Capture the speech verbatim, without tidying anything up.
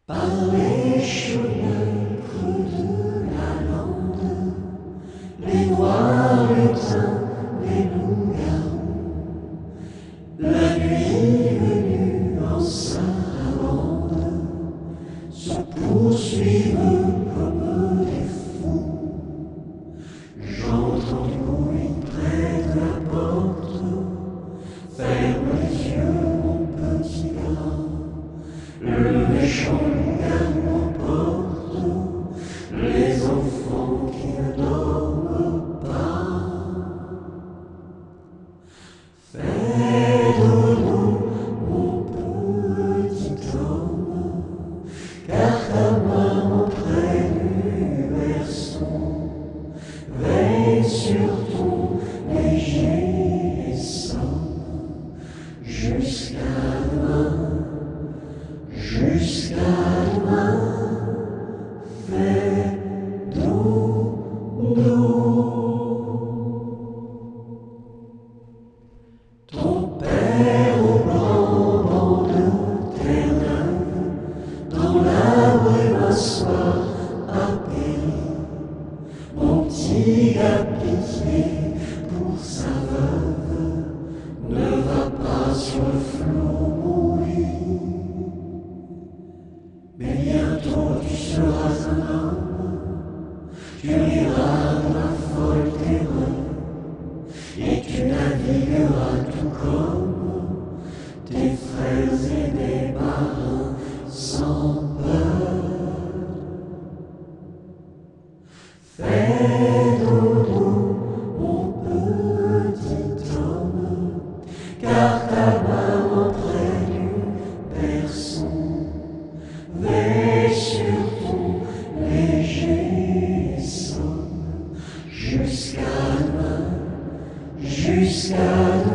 Par les chemins creux de la lande, les noirs lutins, les loups-garous, la nuit venue en sarabande, se poursuivent comme des fous. J'entends du bruit près de la porte, ferme les yeux mon petit gars, le méchant loup-garou emporte les enfants qui ne dorment pas. Fais dodo, mon petit homme, car ta maman près du berceau veille sur ton léger somme jusqu'à demain. Jusqu'à demain, fais dodo. Ton père au blanc banc de terre neuve, dans la brume un soir a péri. Mon petit gars, pitié pour sa veuve, ne va pas sur le flot mourir. Mais bientôt tu seras un homme, tu riras de la folle terreur, et tu navigueras tout comme tes frères et des marins sans peur. Fais dodo, mon petit homme, car ta maman près du berceau veille sur ton léger somme jusqu'à demain, jusqu'à demain.